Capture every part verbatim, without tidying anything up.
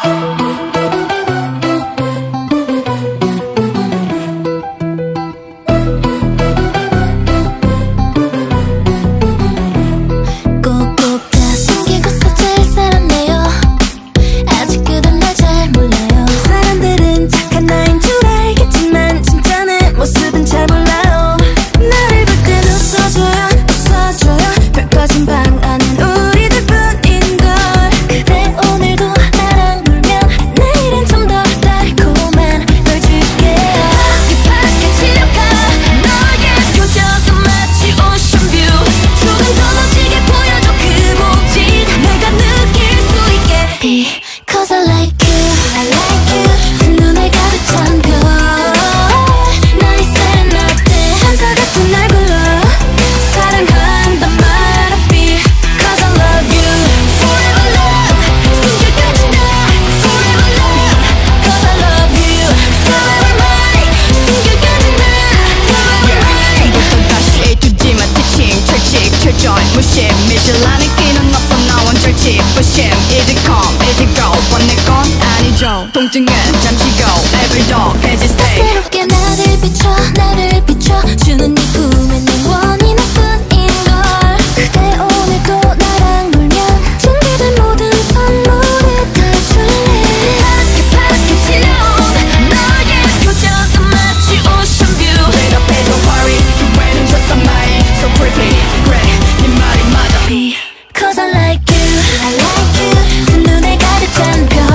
무심 미실라는 끼는 없어 나온 절집 부심 Is it calm? Is it go? 번내 건 아니죠 통증은 잠시고 Every dog has its day 새롭게 나를 비춰 나를 비춰 주는 네 꿈엔 내 원인일 뿐인걸 그대 오늘도 나랑 놀면 준비된 모든 선물을 다 줄래 파랗게 파랗게 질려온 너의 표정은 마치 오션뷰 Wait up, hey, don't worry 기회는 줬어 마이 So pretty 그래 네 말이 맞아 Cause I like you I like you 두 눈에 가득 찬 별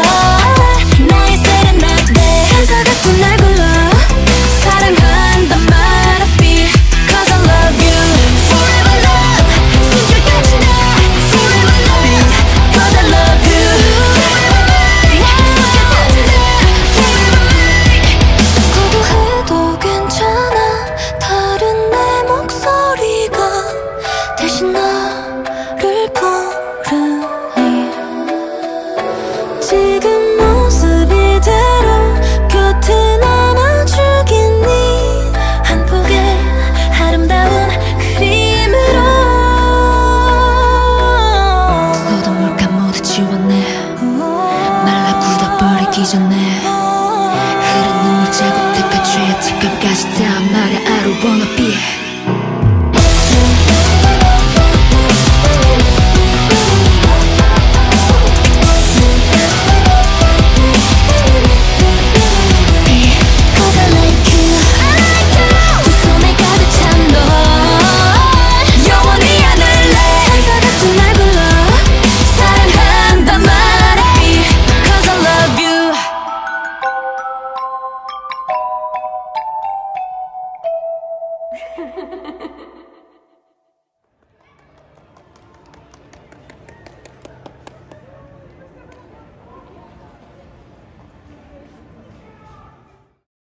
나의 세레나데 천사 같은 날 불러 사랑한단 말 앞이 Cause I love you Forever love 숨결까지 나 Forever love Cause I love you Forever love 숨결까지 나 Forever love 거부해도 괜찮아 다른 내 목소리가 대신 너를 부르니 지금 모습 이대로 곁에 남아주겠니 한 폭의 아름다운 그림으로 써둔 물감 모두 지웠네 말라 굳어버리기 전에 흐른 눈물 자국들과 죄의 뒷감까지 다 말야 I don't wanna be